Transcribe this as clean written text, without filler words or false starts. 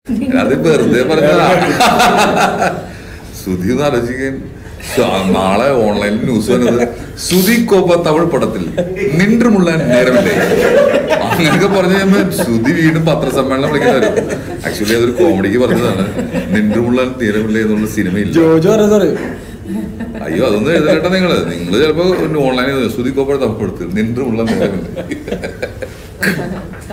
അത് വെറുതെ പറഞ്ഞതാ. സുധി ഒന്ന് ആലോചിക്കാൻ. നാളെ ഓൺലൈനിൽ ന്യൂസ് വന്നത് സുധി കോപ്പ തമിഴ് പടത്തിൽ നിൻറുമുള്ള നേരമില്ലേ അങ്ങനെയൊക്കെ പറഞ്ഞു കഴിയുമ്പോ സുധി വീണ്ടും പത്രസമ്മേളനം വിളിക്കുന്നവരും. ആക്ച്വലി അതൊരു കോമഡിക്ക് പറഞ്ഞതാണ്. നിൻറുമുള്ള നേരമില്ലേ എന്നുള്ള സിനിമയില്ല. അയ്യോ അതൊന്നും എഴുതേണ്ട. നിങ്ങള് ചിലപ്പോ ഓൺലൈനിൽ സുധി കോപ്പ തമിഴ് പടത്തിൽ നിൻറുമുള്ള നേരമില്ലേ.